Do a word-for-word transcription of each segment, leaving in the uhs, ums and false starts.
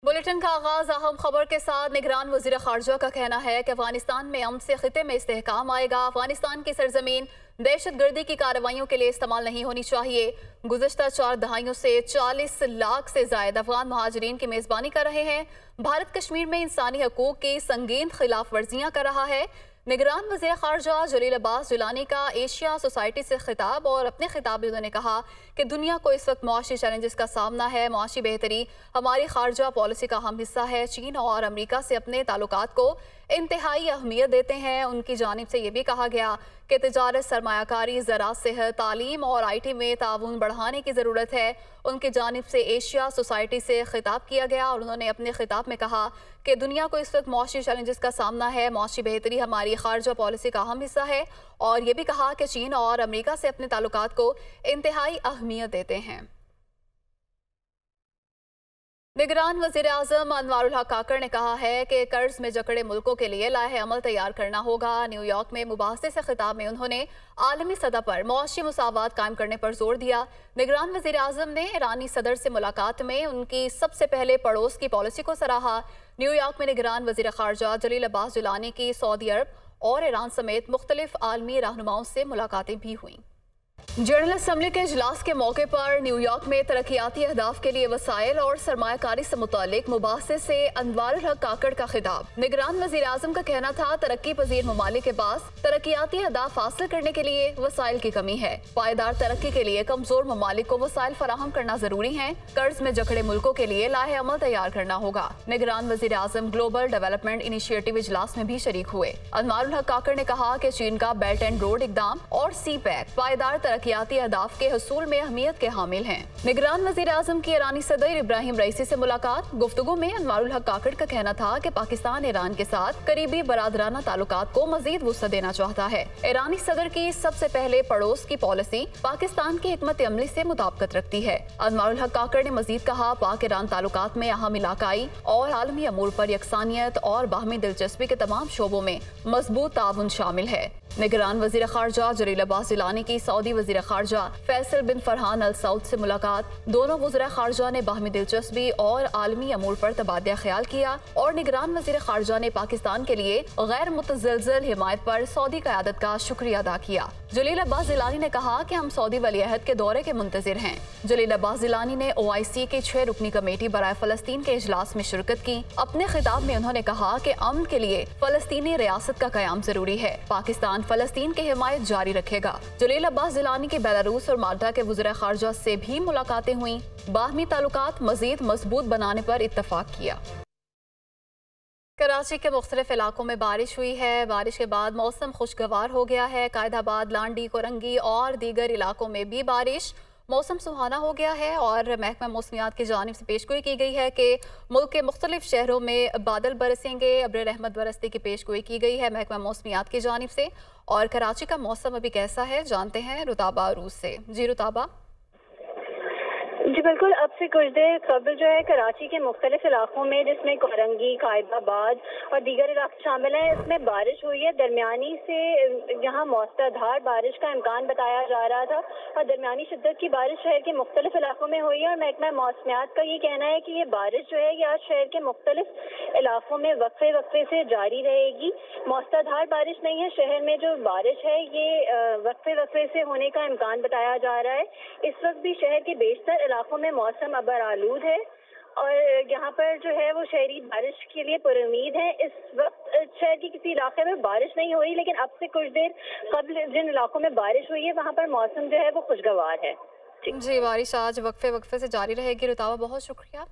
Bulletin का आगाज अहम खबर के साथ। निगरान वजीर खारजा का कहना है कि अफगानिस्तान में अमन से खिते में इस्तेहकाम आएगा। अफगानिस्तान की सरजमीन दहशत गर्दी की कार्रवाइयों के लिए इस्तेमाल नहीं होनी चाहिए। गुज़श्ता चार दहाइयों से चालीस लाख से ज्यादा अफगान महाजरीन की मेजबानी कर रहे हैं। भारत कश्मीर में इंसानी हकूक की संगीन खिलाफ वर्जियां कर रहा है। निगरान वज़ीर ख़ारजा जलील अब्बास जिलानी का एशिया सोसाइटी से खिताब, और अपने खिताब में उन्होंने कहा कि दुनिया को इस वक्त मुआशी चैलेंजेस का सामना है। मुआशी बेहतरी हमारी खारजा पॉलिसी का अहम हिस्सा है। चीन और अमरीका से अपने ताल्लुकात को इंतहाई अहमियत देते हैं। उनकी जानिब से ये भी कहा गया कि तिजारत, सरमायाकारी, ज़राअत, सेहत, तालीम और आई टी में ताउन बढ़ाने की ज़रूरत है। उनकी जानिब से एशिया सोसाइटी से खिताब किया गया और उन्होंने अपने खिताब में कहा कि दुनिया को इस वक्त मुआशी चैलेंजेस का सामना है। मुआशी बेहतरी हमारी खारजा पॉलिसी का अहम हिस्सा है, और ये भी कहा कि चीन और अमरीका से अपने ताल्लुकात को इंतहाई अहमियत देते हैं। निगरान वज़ीर आज़म अनवारुल हक काकड़ ने कहा है कि कर्ज में जकड़े मुल्कों के लिए लाहे अमल तैयार करना होगा। न्यूयॉर्क में मुबाहसे से खिताब में उन्होंने आलमी सतह पर मुआशी मसावात कायम करने पर जोर दिया। निगरान वज़ीर आज़म ने ईरानी सदर से मुलाकात में उनकी सबसे पहले पड़ोस की पॉलिसी को सराहा। न्यूयॉर्क में निगरान वज़ीर ख़ारजा जलील अब्बास जिलानी की सऊदी अरब और ईरान समेत मुख्तलिफ आलमी रहनुमाओं से मुलाकातें भी हुई। जनरल असम्बली के इजलास के मौके पर न्यूयॉर्क में तरक्याती अहदाफ के लिए वसाइल और सरमायाकारी से मुतालिक मुबाहसे से अनवारुल हक काकड़ का खिताब। निगरान वज़ीर आज़म का कहना था, तरक्की पजीर ममालिक के पास तरक्याती अहदाफ हासिल करने के लिए वसाइल की कमी है। पायदार तरक्की के लिए कमजोर ममालिक को वसाइल फराहम करना जरूरी है। कर्ज में जकड़े मुल्कों के लिए लाहे अमल तैयार करना होगा। निगरान वज़ीर आज़म ग्लोबल डेवलपमेंट इनिशिएटिव इजलास में भी शरीक हुए। अनवारुल हक काकड़ ने कहा कि चीन का बेल्ट एंड रोड इकदाम और सी पैक पायदार तरक्याती अहदाफ के हसूल में अहमियत के हामिल हैं। निगरान वज़ीर आज़म की ईरानी सदर इब्राहिम रईसी से मुलाकात। गुफ्तगू में अनवारुल हक काकड़ का कहना था कि पाकिस्तान ईरान के साथ करीबी बरादराना ताल्लुकात को मजीद वुसअत देना चाहता है। ईरानी सदर की सबसे पहले पड़ोस की पॉलिसी पाकिस्तान की हिकमत अमली से मुताबिकत रखती है। अनवारुल हक काकड़ ने मजीद कहा, पाक ईरान ताल्लुकात में अहम इलाकाई और आलमी अमूर पर यकसानियत और बाहमी दिलचस्पी के तमाम शोबों में मजबूत ताउन शामिल है। निगरान वज़ीर ख़ारजा जलील अब्बास जिलानी की सऊदी वज़ीर ख़ारजा फैसल बिन फरहान अल सऊद से मुलाकात। दोनों वज़ीर ख़ारजा ने बाहमी दिलचस्पी और आलमी अमूर पर तबादला ख्याल किया, और निगरान वज़ीर ख़ारजा ने पाकिस्तान के लिए गैर मुतज़लज़ल हिमायत पर सऊदी क़यादत का शुक्रिया अदा किया। जलील अब्बास जिलानी ने कहा कि हम सऊदी वलीअहद के दौरे के मुंतज़िर हैं। जलील अब्बास जिलानी ने ओ आई सी की छह रुकनी कमेटी बराए फ़लस्तीन के इजलास में शिरकत की। अपने खिताब में उन्होंने कहा कि अमन के लिए फ़लस्तीनी रियासत का क़याम जरूरी है। पाकिस्तान फ़लस्तीन की हिमायत जारी रखेगा। जलील अब्बास जिलानी की बेलारूस और माल्टा के वज़ीर ख़ारजा से भी मुलाकातें हुई। बाहमी ताल्लुकात मज़ीद मजबूत बनाने पर इत्तफाक किया। कराची के मुख्तलिफ इलाकों में बारिश हुई है। बारिश के बाद मौसम खुशगवार हो गया है। कायदाबाद, लांडी, कोरंगी और दीगर इलाकों में भी बारिश, मौसम सुहाना हो गया है। और महकमा मौसमियात की जानिब से पेशगोई की गई है कि मुल्क के मुख्तलिफ शहरों में बादल बरसेंगे। अब्र रहमत बरसने की पेशगोई की गई है महकमा मौसमियात की जानिब से। और कराची का मौसम अभी कैसा है, जानते हैं रुताबा अरूज से। जी रुताबा। जी बिल्कुल, अब से कुछ देर कबल जो है कराची के मुख्तलिफ इलाकों में, जिसमें कोरंगी, कायदाबाद और दीगर इलाके शामिल हैं, इसमें बारिश हुई है। दरमियानी से यहाँ मौसलाधार बारिश का इम्कान बताया जा रहा था, और दरमियानी शिद्दत की बारिश शहर के मुख्तलिफ इलाकों में हुई है। और महकमा मौसमियात का ये कहना है कि ये बारिश जो है ये आज शहर के मुख्तलिफ इलाकों में वक्फे वक्फे से जारी रहेगी। मौसलाधार बारिश नहीं है, शहर में जो बारिश है ये वक्फे वक्फे से होने का इम्कान बताया जा रहा है। इस वक्त भी शहर के बेशतर इलाकों में मौसम अबर आलूद है, और यहाँ पर जो है वो शहरी बारिश के लिए पुरुम्मीद है। इस वक्त शहर के किसी इलाके में बारिश नहीं हो रही, लेकिन अब से कुछ देर कबल जिन इलाकों में बारिश हुई है वहाँ पर मौसम जो है वो खुशगवार है। जी, बारिश आज वक्फे वक्फे से जारी रहेगी। रुताबा, बहुत शुक्रिया।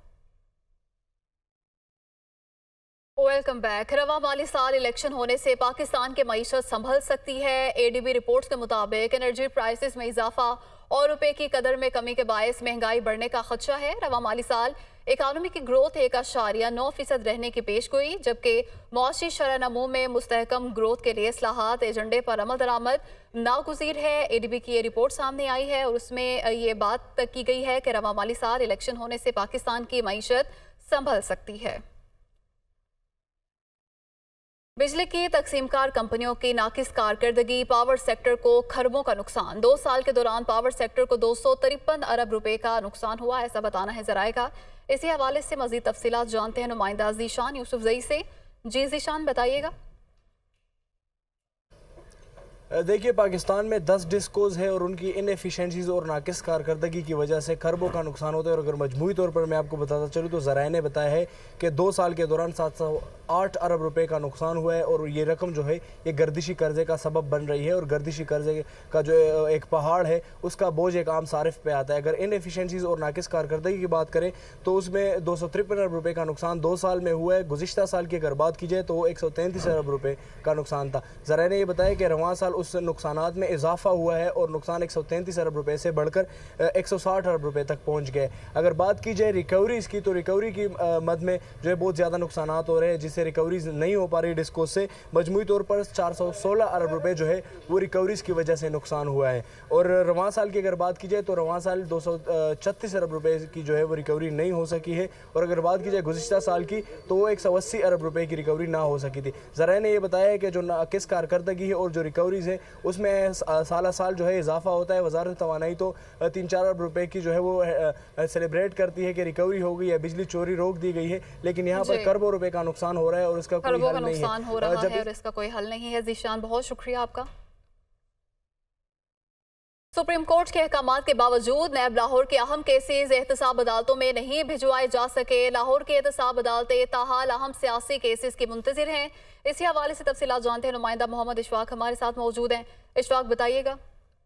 Welcome back. रवा माली साल इलेक्शन होने से पाकिस्तान की मईशत संभल सकती है। ए डी बी रिपोर्ट्स के मुताबिक एनर्जी प्राइसेस में इजाफा और रुपए की कदर में कमी के बायस महंगाई बढ़ने का खदशा है। रवा माली साल इकानमी की ग्रोथ एक अशारिया नौ फीसद रहने की पेशगोई, जबकि मुआशी शरह नमू में मुस्तहकम ग्रोथ के लिए इस्लाहात एजेंडे पर अमल दरामद नागुज़ीर है। ए डी बी की ये रिपोर्ट सामने आई है और उसमें ये बात की गई है कि रवा माली साल इलेक्शन होने से पाकिस्तान की मईशत संभल सकती है। बिजली की तकसीमकार कंपनियों की नाकिस कारकर्दगी, पावर सेक्टर को खरबों का नुकसान। दो साल के दौरान पावर सेक्टर को दो सौ तिरपन अरब रुपए का नुकसान हुआ, ऐसा बताना है जराए का। इसी हवाले से मजीद तफसीलात जानते हैं नुमाइंदा ज़ीशान यूसुफजई से। जी ज़ीशान, बताइएगा। देखिए, पाकिस्तान में दस डिस्कोज है और उनकी इनएफिशिएंसीज और नाकिस कारकर्दगी की वजह से खरबों का नुकसान होता है। और अगर मजमूई तौर पर मैं आपको बताता चलूँ तो ज़राए ने बताया है कि दो साल के दौरान सात सौ आठ अरब रुपए का नुकसान हुआ है और ये रकम जो है ये गर्दिशी कर्जे का सबब बन रही है। और गर्दिशी कर्जे का जो एक पहाड़ है उसका बोझ एक आम सारिफ पे आता है। अगर इनएफिशिएंसीज और नाकिस कारकर्दगी की बात करें तो उसमें दो सौ तिरपन अरब रुपये का नुकसान दो साल में हुआ है। गुज़िश्ता साल की अगर बात की जाए तो एक सौ तैंतीस अरब रुपये का नुकसान था। ज़राए ने यह बताया कि रवां साल उस नुकसानात में इजाफा हुआ है और नुकसान एक सौ तैंतीस अरब रुपए से बढ़कर एक सौ साठ अरब रुपए तक पहुंच गए। अगर बात की जाए रिकवरीज की तो रिकवरी की मद में जो है बहुत ज़्यादा नुकसानात हो रहे हैं, जिससे रिकवरीज नहीं हो पा रही डिस्को से। मजमूई तौर पर चार सौ सोलह अरब रुपए जो है वो रिकवरीज की वजह से नुकसान हुआ है। और रवां साल की अगर बात की जाए तो रवां साल दो सौ छत्तीस अरब रुपए की जो है वो रिकवरी नहीं हो सकी है। और अगर बात की जाए गुज़िश्ता साल की तो वो एक सौ अस्सी अरब रुपए की रिकवरी ना हो सकी थी। ज़राए ने यह बताया है कि जो नाकिस कारकर्दगी है और जो रिकवरीज है उसमें साल साल जो है इजाफा होता है। वजारत तवानाई तो तीन चार अरब रुपए की जो है वो सेलिब्रेट करती है कि रिकवरी हो गई है, बिजली चोरी रोक दी गई है, लेकिन यहाँ पर करोड़ों रुपए का नुकसान हो रहा है और उसका कोई हल नहीं है। हो रहा है और इसका कोई हल नहीं है। ज़ीशान, बहुत शुक्रिया आपका। सुप्रीम कोर्ट के अहकामात के बावजूद नैब लाहौर के अहम केसेज एहतसाब अदालतों में नहीं भिजवाए जा सके। लाहौर की एहतसाब अदालतें ताहाल अहम सियासी केसेज की मुंतजिर हैं। इसी हवाले से तफसीलात जानते हैं नुमाइंदा मोहम्मद इशफाक हमारे साथ मौजूद हैं। इशफाक, बताइएगा।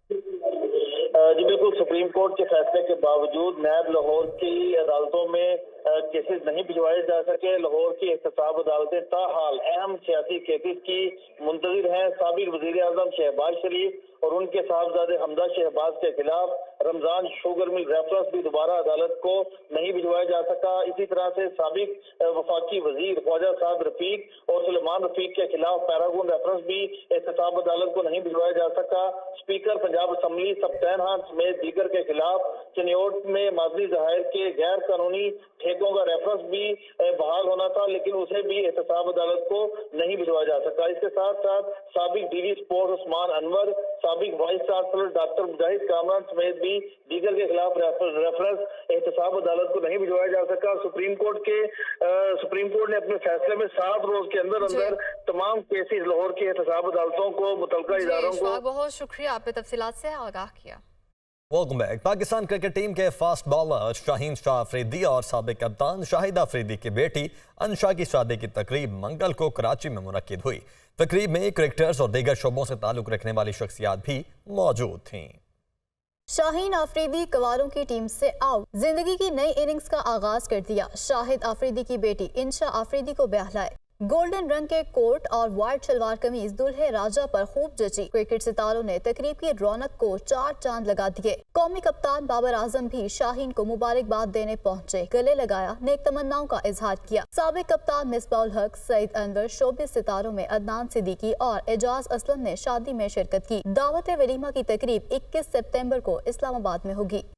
जी बिल्कुल, सुप्रीम कोर्ट के फैसले के बावजूद नैब लाहौर की अदालतों में केसेस नहीं भिजवाए जा सके। लाहौर की एहतसाब अदालतें ताहाल अहम सियासी केसेस की मुंतजिर हैं। साबिक वज़ीर आज़म शहबाज शरीफ और उनके साहबजादे हमजा शहबाज के खिलाफ रमजान शुगर मिल रेफरेंस भी दोबारा अदालत को नहीं भिजवाया जा सका। इसी तरह से साबिक वफाकी वजीर ख्वाजा साद रफीक और सुलेमान रफीक के खिलाफ पैरागून रेफरेंस भी एहतसाब अदालत को नहीं भिजवाया जा सका। स्पीकर पंजाब असम्बली सप्तान खान समेत दीगर के खिलाफ चनियोट में माजी जहायर के गैर कानूनी ठेकों का रेफरेंस भी बहाल होना था, लेकिन उसे भी एहतसाब अदालत को नहीं भिजवाया जा सका। इसके साथ साथ साबिक डीजी स्पोर्ट उस्मान अनवर, साबिक vice chancellor doctor Mujahid Kamran समेत भी दीगर के खिलाफ रेफरेंस एहतसाब अदालत को नहीं भिजवाया जा सका। सुप्रीम कोर्ट के आ, सुप्रीम कोर्ट ने अपने फैसले में सात रोज के अंदर अंदर तमाम केसेस लाहौर की एहतसाब अदालतों को मुतल्लिका इदारों को। बहुत शुक्रिया, आपने तफसीलात से आगाह किया। Welcome back. Pakistan cricket team के फास्ट बॉलर शाहीन शाह अफरीदी और साबिक कप्तान शाहिद अफरीदी की बेटी अंशा की शादी की तकरीब मंगल को कराची में मुनक्किद हुई। तकरीब में क्रिकेटर्स और दीगर शोबों से ताल्लुक रखने वाली शख्सियात भी मौजूद थीं। शाहीन अफरीदी कवारों की टीम से आउट, जिंदगी की नई इनिंग्स का आगाज कर दिया। शाहिद अफरीदी की बेटी इंशा अफरीदी को बहलाए। गोल्डन रंग के कोट और व्हाइट शलवार कमीज दुल्हे राजा पर खूब जची। क्रिकेट सितारों ने तकरीब की रौनक को चार चांद लगा दिए। कौमी कप्तान बाबर आजम भी शाहीन को मुबारकबाद देने पहुंचे, गले लगाया, नेक तमन्नाओं का इजहार किया। साबिक कप्तान मिसबाउल हक, सईद अनवर, शोबिस सितारों में अदनान सिद्दीकी और एजाज असलम ने शादी में शिरकत की। दावत वलीमा की तकरीब इक्कीस सितंबर को इस्लामाबाद में होगी।